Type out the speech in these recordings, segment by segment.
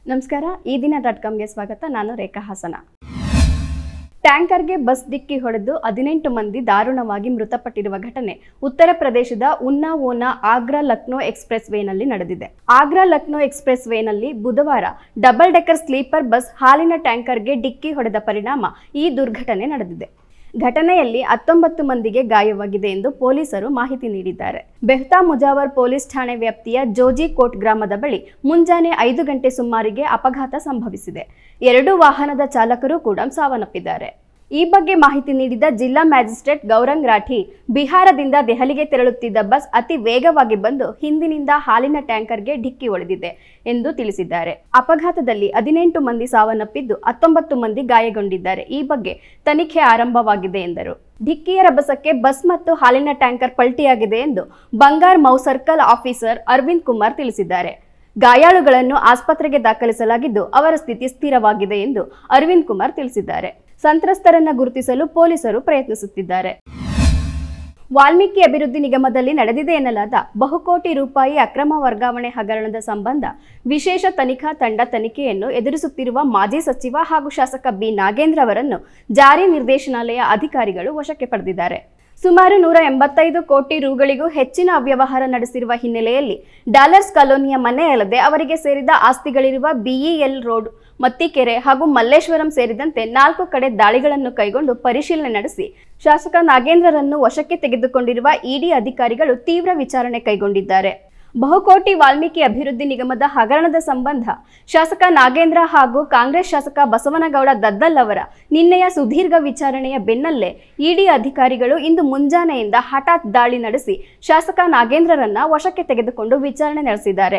ನಮಸ್ಕಾರ ಈ ದಿನ.comಗೆ ಸ್ವಾಗತ. ನಾನು ರೇಖಾ ಹಾಸನ. ಟ್ಯಾಂಕರ್ಗೆ ಬಸ್ ಡಿಕ್ಕಿ ಹೊಡೆದು 18 ಮಂದಿ ದಾರುಣವಾಗಿ ಮೃತಪಟ್ಟಿರುವ ಘಟನೆ ಉತ್ತರ ಪ್ರದೇಶದ ಉನ್ನಾವೋನ ಆಗ್ರಾ ಲಕ್ನೋ ಎಕ್ಸ್‌ಪ್ರೆಸ್ ವೇನಲ್ಲಿ ನಡೆದಿದೆ. ಆಗ್ರಾ ಲಕ್ನೋ ಎಕ್ಸ್‌ಪ್ರೆಸ್ ವೇನಲ್ಲಿ ಬುಧವಾರ ಡಬಲ್ ಡೆಕ್ಕರ್ ಸ್ಲೀಪರ್ ಬಸ್ ಹಾಲಿನ ಟ್ಯಾಂಕರ್ಗೆ ಡಿಕ್ಕಿ ಹೊಡೆದ ಪರಿಣಾಮ ಈ ದುರ್ಘಟನೆ ನಡೆದಿದೆ. ಘಟನೆಯಲ್ಲಿ 19 ಮಂದಿಗೆ ಗಾಯವಾಗಿದೆ ಎಂದು ಪೊಲೀಸರು ಮಾಹಿತಿ ನೀಡಿದ್ದಾರೆ. ಬೆಹ್ತಾ ಮುಜಾವರ್ ಪೊಲೀಸ್ ಠಾಣೆ ವ್ಯಾಪ್ತಿಯ ಜೋಜಿಕೋಟ್ ಗ್ರಾಮದ ಬಳಿ ಮುಂಜಾನೆ 5 ಗಂಟೆ ಸುಮಾರಿಗೆ ಅಪಘಾತ ಸಂಭವಿಸಿದೆ. 2 ವಾಹನದ ಚಾಲಕರು ಕೂಡ ಸಾವನ್ನಪ್ಪಿದ್ದಾರೆ. ಈ ಬಗ್ಗೆ ಮಾಹಿತಿ ನೀಡಿದ ಜಿಲ್ಲಾ ಮ್ಯಾಜಿಸ್ಟ್ರೇಟ್ ಗೌರಂಗ್ ರಾಠಿ, ಬಿಹಾರದಿಂದ ದೆಹಲಿಗೆ ತೆರಳುತ್ತಿದ್ದ ಬಸ್ ಅತಿ ವೇಗವಾಗಿ ಬಂದು ಹಿಂದಿನಿಂದ ಹಾಲಿನ ಟ್ಯಾಂಕರ್ಗೆ ಡಿಕ್ಕಿ ಹೊಡೆದಿದೆ ಎಂದು ತಿಳಿಸಿದ್ದಾರೆ. ಅಪಘಾತದಲ್ಲಿ 18 ಮಂದಿ ಸಾವನ್ನಪ್ಪಿದ್ದು 19 ಮಂದಿ ಗಾಯಗೊಂಡಿದ್ದಾರೆ. ಈ ಬಗ್ಗೆ ತನಿಖೆ ಆರಂಭವಾಗಿದೆ ಎಂದರು. ಡಿಕ್ಕಿಯ ರಭಸಕ್ಕೆ ಬಸ್ ಮತ್ತು ಹಾಲಿನ ಟ್ಯಾಂಕರ್ ಪಲ್ಟಿಯಾಗಿದೆ ಎಂದು Bangarmau circle officer Arvind Kumar ತಿಳಿಸಿದ್ದಾರೆ. ಗಾಯಾಳುಗಳನ್ನು ಆಸ್ಪತ್ರೆಗೆ ದಾಖಲಿಸಲಾಗಿದ್ದು ಅವರ ಸ್ಥಿತಿ ಸ್ಥಿರವಾಗಿದೆ ಎಂದು ಅರವಿಂದ್ ಕುಮಾರ್ ತಿಳಿಸಿದ್ದಾರೆ. ಸಂತ್ರಸ್ತರನ್ನು ಗುರುತಿಸಲು ಪೊಲೀಸರು ಪ್ರಯತ್ನಿಸುತ್ತಿದ್ದಾರೆ. ವಾಲ್ಮೀಕಿ ಅಭಿವೃದ್ಧಿ ನಿಗಮದಲ್ಲಿ ನಡೆದಿದೆ ಎನ್ನಲಾದ ಬಹುಕೋಟಿ ರೂಪಾಯಿ ಅಕ್ರಮ ವರ್ಗಾವಣೆ ಹಗರಣದ ಸಂಬಂಧ ವಿಶೇಷ ತನಿಖಾ ತಂಡ ತನಿಖೆಯನ್ನು ಎದುರಿಸುತ್ತಿರುವ ಮಾಜಿ ಸಚಿವ ಹಾಗೂ ಶಾಸಕ ಬಿ ನಾಗೇಂದ್ರ ಅವರನ್ನು ಜಾರಿ ನಿರ್ದೇಶನಾಲಯ ಅಧಿಕಾರಿಗಳು ವಶಕ್ಕೆ ಪಡೆದಿದ್ದಾರೆ. ಸುಮಾರು 185 ಕೋಟಿ ರುಗಳಿಗೂ ಹೆಚ್ಚಿನ ಅವ್ಯವಹಾರ ನಡೆಸಿರುವ ಹಿನ್ನೆಲೆಯಲ್ಲಿ ಡಾಲರ್ಸ್ ಕಾಲೋನಿಯ ಮನೆ ಅಲ್ಲದೆ ಅವರಿಗೆ ಸೇರಿದ ಆಸ್ತಿಗಳಿರುವ ಬಿಇಎಲ್ ರೋಡ್, ಮತ್ತಿಕೆರೆ ಹಾಗೂ ಮಲ್ಲೇಶ್ವರಂ ಸೇರಿದಂತೆ 4 ಕಡೆ ದಾಳಿಗಳನ್ನು ಕೈಗೊಂಡು ಪರಿಶೀಲನೆ ನಡೆಸಿ ಶಾಸಕ ನಾಗೇಂದ್ರರನ್ನು ವಶಕ್ಕೆ ತೆಗೆದುಕೊಂಡಿರುವ ಇಡಿ ಅಧಿಕಾರಿಗಳು ತೀವ್ರ ವಿಚಾರಣೆ ಕೈಗೊಂಡಿದ್ದಾರೆ. ಬಹುಕೋಟಿ ವಾಲ್ಮೀಕಿ ಅಭಿವೃದ್ಧಿ ನಿಗಮದ ಹಗರಣದ ಸಂಬಂಧ ಶಾಸಕ ನಾಗೇಂದ್ರ ಹಾಗೂ ಕಾಂಗ್ರೆಸ್ ಶಾಸಕ ಬಸವನಗೌಡ ದದ್ದಲ್ ಅವರ ನಿನ್ನೆಯ ಸುದೀರ್ಘ ವಿಚಾರಣೆಯ ಬೆನ್ನಲ್ಲೇ ಇಡಿ ಅಧಿಕಾರಿಗಳು ಇಂದು ಮುಂಜಾನೆಯಿಂದ ಹಠಾತ್ ದಾಳಿ ನಡೆಸಿ ಶಾಸಕ ನಾಗೇಂದ್ರರನ್ನ ವಶಕ್ಕೆ ತೆಗೆದುಕೊಂಡು ವಿಚಾರಣೆ ನಡೆಸಿದ್ದಾರೆ.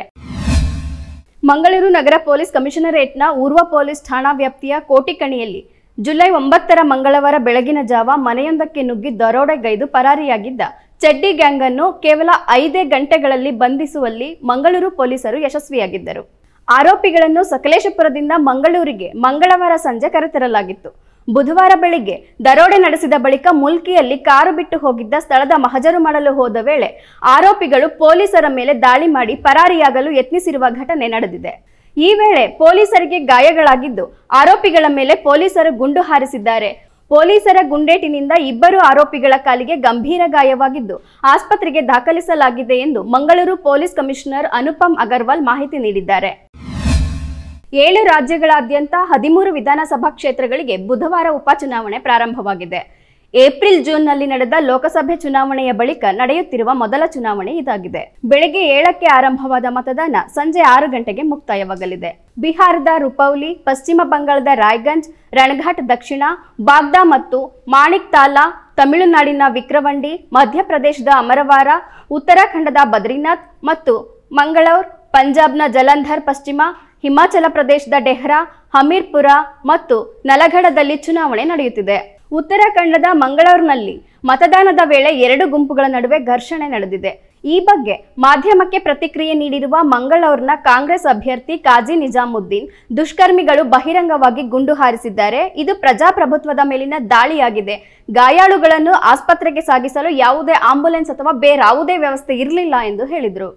ಮಂಗಳೂರು ನಗರ ಪೊಲೀಸ್ ಕಮಿಷನರೇಟ್ನ ಊರ್ವ ಪೊಲೀಸ್ ಠಾಣಾ ವ್ಯಾಪ್ತಿಯ ಕೋಟಿಕಣಿಯಲ್ಲಿ ಜುಲೈ 9ರ ಮಂಗಳವಾರ ಬೆಳಗಿನ ಜಾವ ಮನೆಯೊಂದಕ್ಕೆ ನುಗ್ಗಿ ದರೋಡೆಗೈದು ಪರಾರಿಯಾಗಿದ್ದ ಚಡ್ಡಿ ಗ್ಯಾಂಗ್ ಅನ್ನು ಕೇವಲ 5 ಗಂಟೆಗಳಲ್ಲಿ ಬಂಧಿಸುವಲ್ಲಿ ಮಂಗಳೂರು ಪೊಲೀಸರು ಯಶಸ್ವಿಯಾಗಿದ್ದರು. ಆರೋಪಿಗಳನ್ನು ಸಕಲೇಶಪುರದಿಂದ ಮಂಗಳೂರಿಗೆ ಮಂಗಳವಾರ ಸಂಜೆ ಕರೆತರಲಾಗಿತ್ತು. ಬುಧವಾರ ಬೆಳಿಗ್ಗೆ ದರೋಡೆ ನಡೆಸಿದ ಬಳಿಕ ಮುಲ್ಕಿಯಲ್ಲಿ ಕಾರು ಬಿಟ್ಟು ಹೋಗಿದ್ದ ಸ್ಥಳದ ಮಹಜರು ಮಾಡಲು ಹೋದ ವೇಳೆ ಆರೋಪಿಗಳು ಪೊಲೀಸರ ಮೇಲೆ ದಾಳಿ ಮಾಡಿ ಪರಾರಿಯಾಗಲು ಯತ್ನಿಸಿರುವ ಘಟನೆ ನಡೆದಿದೆ. ಈ ವೇಳೆ ಪೊಲೀಸರಿಗೆ ಗಾಯಗಳಾಗಿದ್ದು ಆರೋಪಿಗಳ ಮೇಲೆ ಪೊಲೀಸರು ಗುಂಡು ಹಾರಿಸಿದ್ದಾರೆ. ಪೊಲೀಸರ ಗುಂಡೇಟಿನಿಂದ 2 ಆರೋಪಿಗಳ ಕಾಲಿಗೆ ಗಂಭೀರ ಗಾಯವಾಗಿದ್ದು ಆಸ್ಪತ್ರೆಗೆ ದಾಖಲಿಸಲಾಗಿದೆ ಎಂದು ಮಂಗಳೂರು ಪೊಲೀಸ್ ಕಮಿಷನರ್ ಅನುಪಮ್ ಅಗರ್ವಾಲ್ ಮಾಹಿತಿ ನೀಡಿದ್ದಾರೆ. 7 ರಾಜ್ಯಗಳಾದ್ಯಂತ 13 ವಿಧಾನಸಭಾ ಕ್ಷೇತ್ರಗಳಿಗೆ ಬುಧವಾರ ಉಪಚುನಾವಣೆ ಪ್ರಾರಂಭವಾಗಿದೆ. ಏಪ್ರಿಲ್-ಜೂನ್ನಲ್ಲಿ ನಡೆದ ಲೋಕಸಭೆ ಚುನಾವಣೆಯ ಬಳಿಕ ನಡೆಯುತ್ತಿರುವ ಮೊದಲ ಚುನಾವಣೆ ಇದಾಗಿದೆ. ಬೆಳಗ್ಗೆ 7ಕ್ಕೆ ಆರಂಭವಾದ ಮತದಾನ ಸಂಜೆ 6 ಗಂಟೆಗೆ ಮುಕ್ತಾಯವಾಗಲಿದೆ. ಬಿಹಾರದ ರುಪೌಲಿ, ಪಶ್ಚಿಮ ಬಂಗಾಳದ ರಾಯ್ಗಂಜ್, ರಣಘಾಟ್ ದಕ್ಷಿಣ, ಬಾಗ್ದಾ ಮತ್ತು ಮಾಣಿಕ್ ತಾಲಾ, ತಮಿಳುನಾಡಿನ ವಿಕ್ರವಂಡಿ, ಮಧ್ಯಪ್ರದೇಶದ ಅಮರವಾರ, ಉತ್ತರಾಖಂಡದ ಬದ್ರಿನಾಥ್ ಮತ್ತು ಮಂಗಳೌರ್, ಪಂಜಾಬ್ನ ಜಲಂಧರ್ ಪಶ್ಚಿಮ, ಹಿಮಾಚಲ ಪ್ರದೇಶದ ಡೆಹ್ರಾ, ಹಮೀರ್ಪುರ ಮತ್ತು ನಲಗಢದಲ್ಲಿ ಚುನಾವಣೆ ನಡೆಯುತ್ತಿದೆ. ಉತ್ತರಾಖಂಡದ ಮಂಗಳೌರ್ನಲ್ಲಿ ಮತದಾನದ ವೇಳೆ 2 ಗುಂಪುಗಳ ನಡುವೆ ಘರ್ಷಣೆ ನಡೆದಿದೆ. ಈ ಬಗ್ಗೆ ಮಾಧ್ಯಮಕ್ಕೆ ಪ್ರತಿಕ್ರಿಯೆ ನೀಡಿರುವ ಮಂಗಳೌರ್ನ ಕಾಂಗ್ರೆಸ್ ಅಭ್ಯರ್ಥಿ ಕಾಜಿ ನಿಜಾಮುದ್ದೀನ್, ದುಷ್ಕರ್ಮಿಗಳು ಬಹಿರಂಗವಾಗಿ ಗುಂಡು ಹಾರಿಸಿದ್ದಾರೆ. ಇದು ಪ್ರಜಾಪ್ರಭುತ್ವದ ಮೇಲಿನ ದಾಳಿಯಾಗಿದೆ. ಗಾಯಾಳುಗಳನ್ನು ಆಸ್ಪತ್ರೆಗೆ ಸಾಗಿಸಲು ಯಾವುದೇ ಆಂಬ್ಯುಲೆನ್ಸ್ ಅಥವಾ ಬೇರಾವುದೇ ವ್ಯವಸ್ಥೆ ಇರಲಿಲ್ಲ ಎಂದು ಹೇಳಿದರು.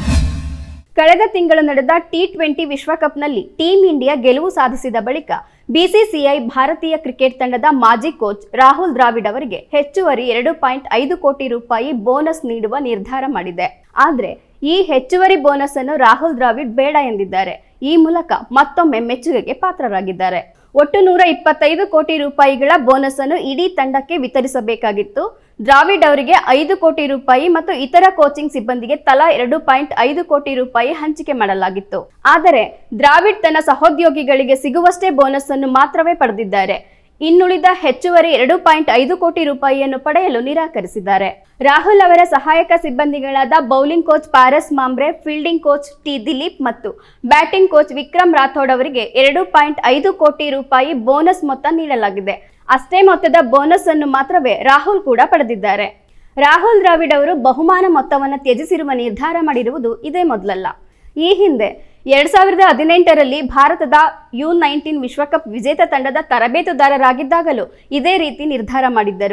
ಕಳೆದ ತಿಂಗಳು ನಡೆದ T20 ವಿಶ್ವಕಪ್ನಲ್ಲಿ ಟೀಂ ಇಂಡಿಯಾ ಗೆಲುವು ಸಾಧಿಸಿದ ಬಳಿಕ ಬಿಸಿಸಿಐ ಭಾರತೀಯ ಕ್ರಿಕೆಟ್ ತಂಡದ ಮಾಜಿ ಕೋಚ್ ರಾಹುಲ್ ದ್ರಾವಿಡ್ ಅವರಿಗೆ ಹೆಚ್ಚುವರಿ 2.5 ಕೋಟಿ ರೂಪಾಯಿ ಬೋನಸ್ ನೀಡುವ ನಿರ್ಧಾರ ಮಾಡಿದೆ. ಆದರೆ ಈ ಹೆಚ್ಚುವರಿ ಬೋನಸ್ ಅನ್ನು ರಾಹುಲ್ ದ್ರಾವಿಡ್ ಬೇಡ ಎಂದಿದ್ದಾರೆ. ಈ ಮೂಲಕ ಮತ್ತೊಮ್ಮೆ ಮೆಚ್ಚುಗೆಗೆ ಪಾತ್ರರಾಗಿದ್ದಾರೆ. ಒಟ್ಟು 125 ಕೋಟಿ ರೂಪಾಯಿಗಳ ಬೋನಸ್ ಅನ್ನು ಇಡೀ ತಂಡಕ್ಕೆ ವಿತರಿಸಬೇಕಾಗಿತ್ತು. ದ್ರಾವಿಡ್ ಅವರಿಗೆ 5 ಕೋಟಿ ರೂಪಾಯಿ ಮತ್ತು ಇತರ ಕೋಚಿಂಗ್ ಸಿಬ್ಬಂದಿಗೆ ತಲಾ 2.5 ಕೋಟಿ ರೂಪಾಯಿ ಹಂಚಿಕೆ ಮಾಡಲಾಗಿತ್ತು. ಆದರೆ ದ್ರಾವಿಡ್ ತನ್ನ ಸಹೋದ್ಯೋಗಿಗಳಿಗೆ ಸಿಗುವಷ್ಟೇ ಬೋನಸ್ ಅನ್ನು ಮಾತ್ರವೇ ಪಡೆದಿದ್ದಾರೆ. ಇನ್ನುಳಿದ ಹೆಚ್ಚುವರಿ 2.5 ಕೋಟಿ ರೂಪಾಯಿಯನ್ನು ಪಡೆಯಲು ನಿರಾಕರಿಸಿದ್ದಾರೆ. ರಾಹುಲ್ ಅವರ ಸಹಾಯಕ ಸಿಬ್ಬಂದಿಗಳಾದ bowling coach Paras Mhambrey, fielding coach T Dilip ಮತ್ತು ಬ್ಯಾಟಿಂಗ್ ಕೋಚ್ ವಿಕ್ರಮ್ ರಾಥೋಡ್ ಅವರಿಗೆ 2.5 ಕೋಟಿ ರೂಪಾಯಿ ಬೋನಸ್ ಮೊತ್ತ ನೀಡಲಾಗಿದೆ. ಅಷ್ಟೇ ಮೊತ್ತದ ಬೋನಸ್ ಅನ್ನು ಮಾತ್ರವೇ ರಾಹುಲ್ ಕೂಡ ಪಡೆದಿದ್ದಾರೆ. ರಾಹುಲ್ ದ್ರಾವಿಡ್ ಅವರು ಬಹುಮಾನ ಮೊತ್ತವನ್ನು ತ್ಯಜಿಸಿರುವ ನಿರ್ಧಾರ ಮಾಡಿರುವುದು ಇದೇ ಮೊದಲಲ್ಲ. ಈ ಹಿಂದೆ 2018ರಲ್ಲಿ ಭಾರತದ U19 ವಿಶ್ವಕಪ್ ವಿಜೇತ ತಂಡದ ತರಬೇತುದಾರರಾಗಿದ್ದಾಗಲೂ ಇದೇ ರೀತಿ ನಿರ್ಧಾರ ಮಾಡಿದ್ದರು.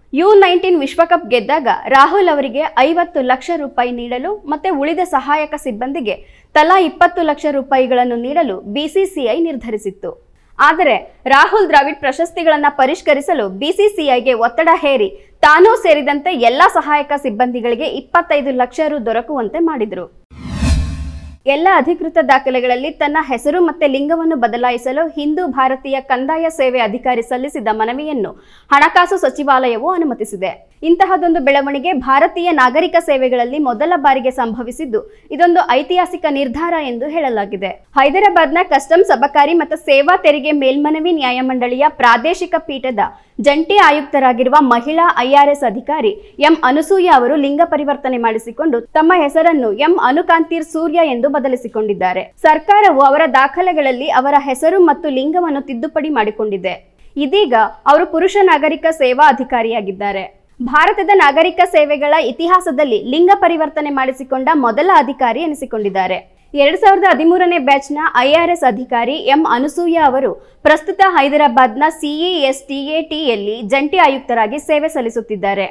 U19 ವಿಶ್ವಕಪ್ ಗೆದ್ದಾಗ ರಾಹುಲ್ ಅವರಿಗೆ 50 ಲಕ್ಷ ರೂಪಾಯಿ ನೀಡಲು ಮತ್ತೆ ಉಳಿದ ಸಹಾಯಕ ಸಿಬ್ಬಂದಿಗೆ ತಲಾ 20 ಲಕ್ಷ ರೂಪಾಯಿಗಳನ್ನು ನೀಡಲು BCCI ನಿರ್ಧರಿಸಿತ್ತು. ಆದರೆ ರಾಹುಲ್ ದ್ರಾವಿಡ್ ಪ್ರಶಸ್ತಿಗಳನ್ನು ಪರಿಷ್ಕರಿಸಲು BCCIಗೆ ಒತ್ತಡ ಹೇರಿ ತಾನೂ ಸೇರಿದಂತೆ ಎಲ್ಲ ಸಹಾಯಕ ಸಿಬ್ಬಂದಿಗಳಿಗೆ 25 ಲಕ್ಷ ರು ದೊರಕುವಂತೆ ಮಾಡಿದರು. ಎಲ್ಲ ಅಧಿಕೃತ ದಾಖಲೆಗಳಲ್ಲಿ ತನ್ನ ಹೆಸರು ಮತ್ತೆ ಲಿಂಗವನ್ನು ಬದಲಾಯಿಸಲು ಹಿಂದೂ ಭಾರತೀಯ ಕಂದಾಯ ಸೇವೆ ಅಧಿಕಾರಿ ಸಲ್ಲಿಸಿದ ಮನವಿಯನ್ನು ಹಣಕಾಸು ಸಚಿವಾಲಯವು ಅನುಮತಿಸಿದೆ. ಇಂತಹದೊಂದು ಬೆಳವಣಿಗೆ ಭಾರತೀಯ ನಾಗರಿಕ ಸೇವೆಗಳಲ್ಲಿ ಮೊದಲ ಬಾರಿಗೆ ಸಂಭವಿಸಿದ್ದು ಇದೊಂದು ಐತಿಹಾಸಿಕ ನಿರ್ಧಾರ ಎಂದು ಹೇಳಲಾಗಿದೆ. ಹೈದರಾಬಾದ್ನ ಕಸ್ಟಮ್ಸ್ ಅಬಕಾರಿ ಮತ್ತು ಸೇವಾ ತೆರಿಗೆ ಮೇಲ್ಮನವಿ ನ್ಯಾಯಮಂಡಳಿಯ ಪ್ರಾದೇಶಿಕ ಪೀಠದ ಜಂಟಿ ಆಯುಕ್ತರಾಗಿರುವ ಮಹಿಳಾ IRS ಅಧಿಕಾರಿ ಎಂ ಅನುಸೂಯ ಅವರು ಲಿಂಗ ಪರಿವರ್ತನೆ ಮಾಡಿಸಿಕೊಂಡು ತಮ್ಮ ಹೆಸರನ್ನು ಎಂ ಅನುಕಾಂತೀರ್ ಸೂರ್ಯ ಎಂದು ಬದಲಿಸಿಕೊಂಡಿದ್ದಾರೆ. ಸರ್ಕಾರವು ಅವರ ದಾಖಲೆಗಳಲ್ಲಿ ಅವರ ಹೆಸರು ಮತ್ತು ಲಿಂಗವನ್ನು ತಿದ್ದುಪಡಿ ಮಾಡಿಕೊಂಡಿದೆ. ಇದೀಗ ಅವರು ಪುರುಷ ನಾಗರಿಕ ಸೇವಾ ಅಧಿಕಾರಿಯಾಗಿದ್ದಾರೆ. ಭಾರತದ ನಾಗರಿಕ ಸೇವೆಗಳ ಇತಿಹಾಸದಲ್ಲಿ ಲಿಂಗ ಪರಿವರ್ತನೆ ಮಾಡಿಸಿಕೊಂಡ ಮೊದಲ ಅಧಿಕಾರಿ ಎನಿಸಿಕೊಂಡಿದ್ದಾರೆ. 2013ನೇ ಬ್ಯಾಚ್ನ IRS ಅಧಿಕಾರಿ ಎಂ ಅನುಸೂಯ ಅವರು ಪ್ರಸ್ತುತ ಹೈದರಾಬಾದ್ನ CESTATಯಲ್ಲಿ ಜಂಟಿ ಆಯುಕ್ತರಾಗಿ ಸೇವೆ ಸಲ್ಲಿಸುತ್ತಿದ್ದಾರೆ.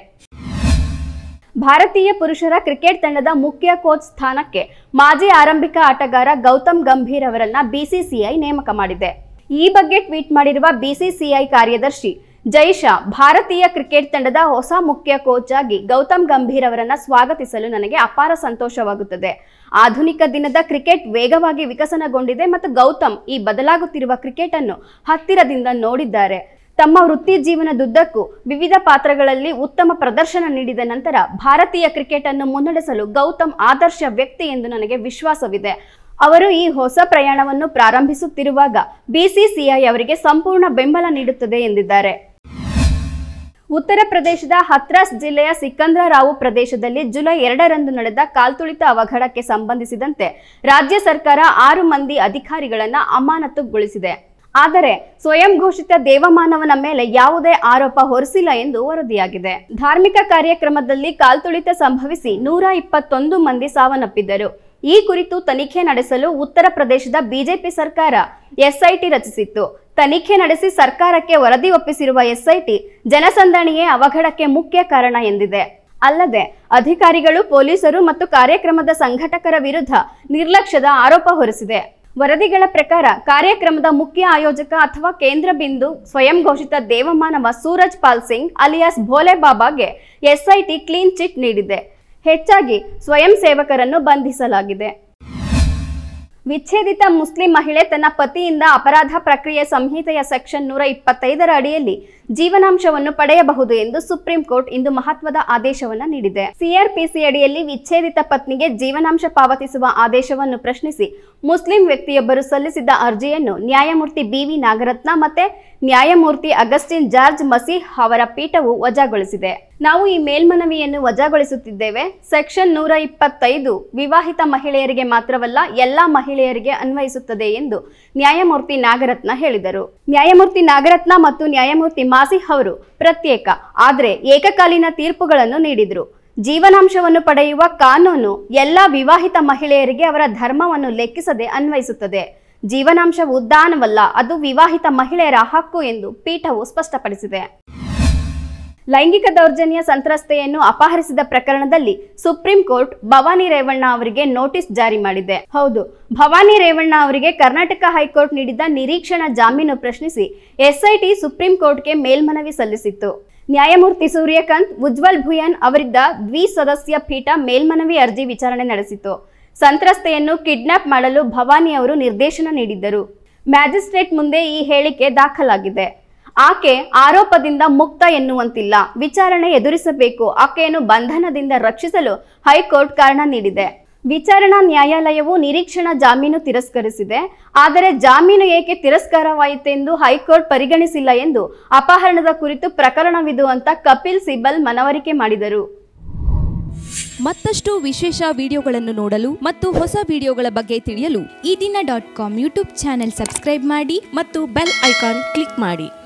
ಭಾರತೀಯ ಪುರುಷರ ಕ್ರಿಕೆಟ್ ತಂಡದ ಮುಖ್ಯ ಕೋಚ್ ಸ್ಥಾನಕ್ಕೆ ಮಾಜಿ ಆರಂಭಿಕ ಆಟಗಾರ ಗೌತಮ್ ಗಂಭೀರ್ ಅವರನ್ನ BCCI ನೇಮಕ ಮಾಡಿದೆ. ಈ ಬಗ್ಗೆ ಟ್ವೀಟ್ ಮಾಡಿರುವ BCCI ಕಾರ್ಯದರ್ಶಿ ಜೈಶಾ, ಭಾರತೀಯ ಕ್ರಿಕೆಟ್ ತಂಡದ ಹೊಸ ಮುಖ್ಯ ಕೋಚ್ ಆಗಿ ಗೌತಮ್ ಗಂಭೀರ್ ಅವರನ್ನ ಸ್ವಾಗತಿಸಲು ನನಗೆ ಅಪಾರ ಸಂತೋಷವಾಗುತ್ತದೆ. ಆಧುನಿಕ ದಿನದ ಕ್ರಿಕೆಟ್ ವೇಗವಾಗಿ ವಿಕಸನಗೊಂಡಿದೆ ಮತ್ತು ಗೌತಮ್ ಈ ಬದಲಾಗುತ್ತಿರುವ ಕ್ರಿಕೆಟ್ ಅನ್ನು ಹತ್ತಿರದಿಂದ ನೋಡಿದ್ದಾರೆ. ತಮ್ಮ ವೃತ್ತಿ ಜೀವನದುದ್ದಕ್ಕೂ ವಿವಿಧ ಪಾತ್ರಗಳಲ್ಲಿ ಉತ್ತಮ ಪ್ರದರ್ಶನ ನೀಡಿದ ನಂತರ ಭಾರತೀಯ ಕ್ರಿಕೆಟ್ ಅನ್ನು ಮುನ್ನಡೆಸಲು ಗೌತಮ್ ಆದರ್ಶ ವ್ಯಕ್ತಿ ಎಂದು ನನಗೆ ವಿಶ್ವಾಸವಿದೆ. ಅವರು ಈ ಹೊಸ ಪ್ರಯಾಣವನ್ನು ಪ್ರಾರಂಭಿಸುತ್ತಿರುವಾಗ BCCI ಅವರಿಗೆ ಸಂಪೂರ್ಣ ಬೆಂಬಲ ನೀಡುತ್ತದೆ ಎಂದಿದ್ದಾರೆ. ಉತ್ತರ ಪ್ರದೇಶದ ಹತ್ರಾಸ್ ಜಿಲ್ಲೆಯ ಸಿಕಂದ್ರಾರಾವು ಪ್ರದೇಶದಲ್ಲಿ ಜುಲೈ 2ರಂದು ನಡೆದ ಕಾಲ್ತುಳಿತ ಅವಘಡಕ್ಕೆ ಸಂಬಂಧಿಸಿದಂತೆ ರಾಜ್ಯ ಸರ್ಕಾರ 6 ಮಂದಿ ಅಧಿಕಾರಿಗಳನ್ನು ಅಮಾನತುಗೊಳಿಸಿದೆ. ಆದರೆ ಸ್ವಯಂ ಘೋಷಿತ ದೇವಮಾನವನ ಮೇಲೆ ಯಾವುದೇ ಆರೋಪ ಹೊರಿಸಿಲ್ಲ ಎಂದು ವರದಿಯಾಗಿದೆ. ಧಾರ್ಮಿಕ ಕಾರ್ಯಕ್ರಮದಲ್ಲಿ ಕಾಲ್ತುಳಿತ ಸಂಭವಿಸಿ 121 ಮಂದಿ ಸಾವನ್ನಪ್ಪಿದ್ದರು. ಈ ಕುರಿತು ತನಿಖೆ ನಡೆಸಲು ಉತ್ತರ ಪ್ರದೇಶದ ಬಿಜೆಪಿ ಸರ್ಕಾರ SIT ರಚಿಸಿತ್ತು. ತನಿಖೆ ನಡೆಸಿ ಸರ್ಕಾರಕ್ಕೆ ವರದಿ ಒಪ್ಪಿಸಿರುವ SIT ಜನಸಂದಣಿಯೇ ಅವಘಡಕ್ಕೆ ಮುಖ್ಯ ಕಾರಣ ಎಂದಿದೆ. ಅಲ್ಲದೆ ಅಧಿಕಾರಿಗಳು, ಪೊಲೀಸರು ಮತ್ತು ಕಾರ್ಯಕ್ರಮದ ಸಂಘಟಕರ ವಿರುದ್ಧ ನಿರ್ಲಕ್ಷ್ಯದ ಆರೋಪ ಹೊರಿಸಿದೆ. ವರದಿಗಳ ಪ್ರಕಾರ ಕಾರ್ಯಕ್ರಮದ ಮುಖ್ಯ ಆಯೋಜಕ ಅಥವಾ ಕೇಂದ್ರ ಬಿಂದು ಸ್ವಯಂ ಘೋಷಿತ ದೇವಮಾನವ ಸೂರಜ್ ಪಾಲ್ ಸಿಂಗ್ ಅಲಿಯಾಸ್ ಭೋಲೆ ಬಾಬಾಗೆ SIT ಕ್ಲೀನ್ ಚಿಟ್ ನೀಡಿದೆ. ಹೆಚ್ಚಾಗಿ ಸ್ವಯಂ ಸೇವಕರನ್ನು ಬಂಧಿಸಲಾಗಿದೆ. ವಿಚ್ಛೇದಿತ ಮುಸ್ಲಿಂ ಮಹಿಳೆ ತನ್ನ ಪತಿಯಿಂದ ಅಪರಾಧ ಪ್ರಕ್ರಿಯೆ ಸಂಹಿತೆಯ ಸೆಕ್ಷನ್ 125ರ ಅಡಿಯಲ್ಲಿ ಜೀವನಾಂಶವನ್ನು ಪಡೆಯಬಹುದು ಎಂದು ಸುಪ್ರೀಂ ಕೋರ್ಟ್ ಇಂದು ಮಹತ್ವದ ಆದೇಶವನ್ನು ನೀಡಿದೆ. CRPC ಅಡಿಯಲ್ಲಿ ವಿಚ್ಛೇದಿತ ಪತ್ನಿಗೆ ಜೀವನಾಂಶ ಪಾವತಿಸುವ ಆದೇಶವನ್ನು ಪ್ರಶ್ನಿಸಿ ಮುಸ್ಲಿಂ ವ್ಯಕ್ತಿಯೊಬ್ಬರು ಸಲ್ಲಿಸಿದ್ದ ಅರ್ಜಿಯನ್ನು ನ್ಯಾಯಮೂರ್ತಿ BV ನಾಗರತ್ನ ಮತ್ತೆ ನ್ಯಾಯಮೂರ್ತಿ ಅಗಸ್ಟಿನ್ ಜಾರ್ಜ್ ಮಸೀಹ್ ಅವರ ಪೀಠವು ವಜಾಗೊಳಿಸಿದೆ. ನಾವು ಈ ಮೇಲ್ಮನವಿಯನ್ನು ವಜಾಗೊಳಿಸುತ್ತಿದ್ದೇವೆ. ಸೆಕ್ಷನ್ 125 ವಿವಾಹಿತ ಮಹಿಳೆಯರಿಗೆ ಮಾತ್ರವಲ್ಲ, ಎಲ್ಲಾ ಮಹಿಳೆಯರಿಗೆ ಅನ್ವಯಿಸುತ್ತದೆ ಎಂದು ನ್ಯಾಯಮೂರ್ತಿ ನಾಗರತ್ನ ಹೇಳಿದರು. ನ್ಯಾಯಮೂರ್ತಿ ನಾಗರತ್ನ ಮತ್ತು ನ್ಯಾಯಮೂರ್ತಿ ಮಾಸಿಹ್ ಅವರು ಪ್ರತ್ಯೇಕ ಆದರೆ ಏಕಕಾಲೀನ ತೀರ್ಪುಗಳನ್ನು ನೀಡಿದರು. ಜೀವನಾಂಶವನ್ನು ಪಡೆಯುವ ಕಾನೂನು ಎಲ್ಲಾ ವಿವಾಹಿತ ಮಹಿಳೆಯರಿಗೆ ಅವರ ಧರ್ಮವನ್ನು ಲೆಕ್ಕಿಸದೆ ಅನ್ವಯಿಸುತ್ತದೆ. ಜೀವನಾಂಶವು ದಾನವಲ್ಲ, ಅದು ವಿವಾಹಿತ ಮಹಿಳೆಯರ ಹಕ್ಕು ಎಂದು ಪೀಠವು ಸ್ಪಷ್ಟಪಡಿಸಿದೆ. ಲೈಂಗಿಕ ದೌರ್ಜನ್ಯ ಸಂತ್ರಸ್ತೆಯನ್ನು ಅಪಹರಿಸಿದ ಪ್ರಕರಣದಲ್ಲಿ ಸುಪ್ರೀಂ ಕೋರ್ಟ್ ಭವಾನಿ ರೇವಣ್ಣ ಅವರಿಗೆ ನೋಟಿಸ್ ಜಾರಿ ಮಾಡಿದೆ. ಹೌದು, ಭವಾನಿ ರೇವಣ್ಣ ಅವರಿಗೆ ಕರ್ನಾಟಕ ಹೈಕೋರ್ಟ್ ನೀಡಿದ ನಿರೀಕ್ಷಣಾ ಜಾಮೀನು ಪ್ರಶ್ನಿಸಿ SIT ಸುಪ್ರೀಂ ಕೋರ್ಟ್ಗೆ ಮೇಲ್ಮನವಿ ಸಲ್ಲಿಸಿತ್ತು. ನ್ಯಾಯಮೂರ್ತಿ ಸೂರ್ಯಕಾಂತ್, ಉಜ್ವಲ್ ಭುಯಾನ್ ಅವರಿದ್ದ ದ್ವಿಸದಸ್ಯ ಪೀಠ ಮೇಲ್ಮನವಿ ಅರ್ಜಿ ವಿಚಾರಣೆ ನಡೆಸಿತು. ಸಂತ್ರಸ್ತೆಯನ್ನು ಕಿಡ್ನಾಪ್ ಮಾಡಲು ಭವಾನಿ ಅವರು ನಿರ್ದೇಶನ ನೀಡಿದ್ದರು. ಮ್ಯಾಜಿಸ್ಟ್ರೇಟ್ ಮುಂದೆ ಈ ಹೇಳಿಕೆ ದಾಖಲಾಗಿದೆ. ಆಕೆ ಆರೋಪದಿಂದ ಮುಕ್ತ ಎನ್ನುವಂತಿಲ್ಲ, ವಿಚಾರಣೆ ಎದುರಿಸಬೇಕು, ಆಕೆಯನ್ನು ಬಂಧನದಿಂದ ರಕ್ಷಿಸಲು ಹೈಕೋರ್ಟ್ ಕಾರಣ ನೀಡಿದೆ. ವಿಚಾರಣಾ ನ್ಯಾಯಾಲಯವು ನಿರೀಕ್ಷಣಾ ಜಾಮೀನು ತಿರಸ್ಕರಿಸಿದೆ. ಆದರೆ ಜಾಮೀನು ಏಕೆ ತಿರಸ್ಕಾರವಾಯಿತೆಂದು ಹೈಕೋರ್ಟ್ ಪರಿಗಣಿಸಿಲ್ಲ ಎಂದು ಅಪಹರಣದ ಕುರಿತು ಪ್ರಕರಣವಿದು ಅಂತ ಕಪಿಲ್ ಸಿಬಲ್ ಮನವರಿಕೆ ಮಾಡಿದರು. ಮತ್ತಷ್ಟು ವಿಶೇಷ ವಿಡಿಯೋಗಳನ್ನು ನೋಡಲು ಮತ್ತು ಹೊಸ ವಿಡಿಯೋಗಳ ಬಗ್ಗೆ ತಿಳಿಯಲು eDina.com ಯೂಟ್ಯೂಬ್ ಚಾನೆಲ್ ಸಬ್ಸ್ಕ್ರೈಬ್ ಮಾಡಿ ಮತ್ತು ಬೆಲ್ ಐಕಾನ್ ಕ್ಲಿಕ್ ಮಾಡಿ.